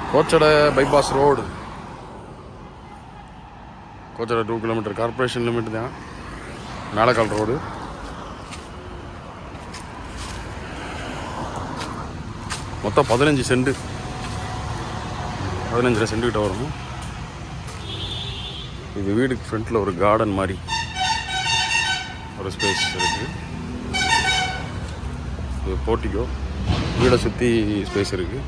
Kochadai bypass road. Kochadai 2 km corporation limit there. Nalakal road. மொத்தம் 15 send 15 send கிட்ட வரும். இது வீடுக்கு ஃப்ரண்ட்ல ஒரு கார்டன் மாதிரி ஒரு ஸ்பேஸ் இருக்கு. இது போர்ட்டிகோ, வீடை சுற்றி ஸ்பேஸ் இருக்கு.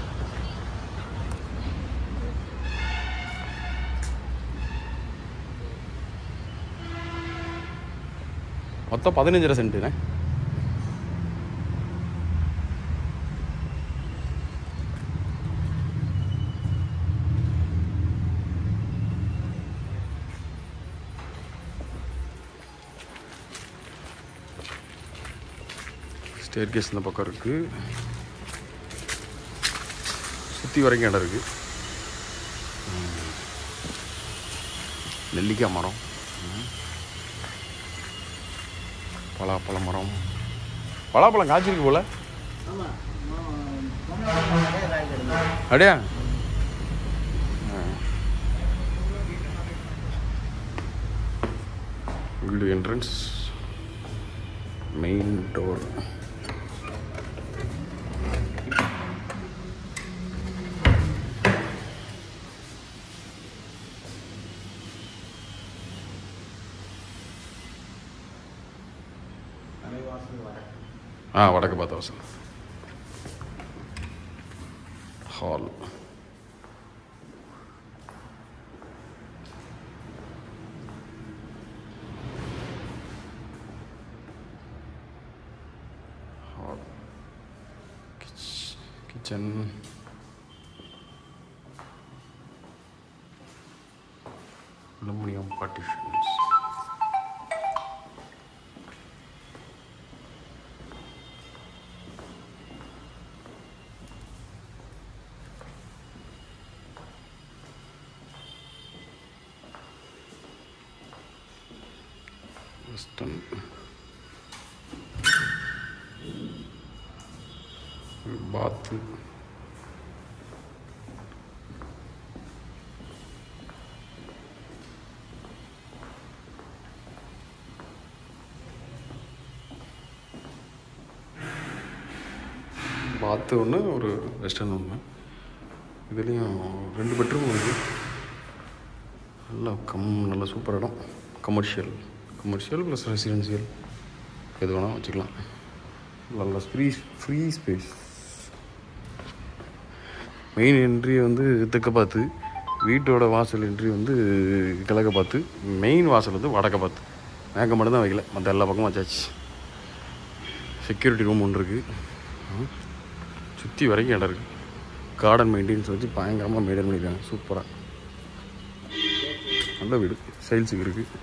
மொத்தம் 15 சென்ட்டுண்ணே. ஸ்டேர்கேஸ் இந்த பக்கம் இருக்குது. சுற்றி வரைக்கும் இடம் இருக்குது. நெல்லிக்காய் மரம், பலாப்பழ மரம், பலாப்பழம் காய்ச்சிருக்கு போல. அப்படியா? வீடு என்ட்ரன்ஸ், மெயின் டோர். வடக்கு பார்த்த வாசல். ஹால். கிச்சன். Aluminium partitions. பாத்து. பாத்து ஒன்று, ஒரு வெஸ்டர்ன் ஒன்று. இதுலேயும் 2 பெட்ரூம் இருக்குது. நல்ல சூப்பர் இடம். கமர்ஷியல் ப்ளஸ் ரெசிடென்சியல் எது வேணால் வச்சுக்கலாம். நல்ல ஃப்ரீ ஸ்பேஸ். மெயின் என்ட்ரி வந்து தெற்க பார்த்து, வீட்டோட வாசல் என்ட்ரி வந்து கிழக்க பார்த்து, மெயின் வாசல் வந்து வடக்க பார்த்து. மேக்க மட்டும் தான் வைக்கல, மற்ற எல்லா பக்கமும் வச்சாச்சு. செக்யூரிட்டி ரூம் ஒன்று இருக்குது. சுற்றி வரைக்கும் இடம் இருக்குது. கார்டன் மெயின்டெனன்ஸ் வச்சு பயங்கரமாக மெயின்டைன் பண்ணியிருக்காங்க. சூப்பராக நல்ல வீடு. சைல்ஸுக்கு இருக்குது.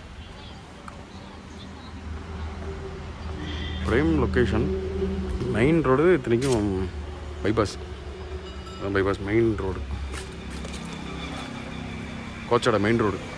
Prime location. Main road. இத்தனைக்கும் bypass main road. Kochadai main road.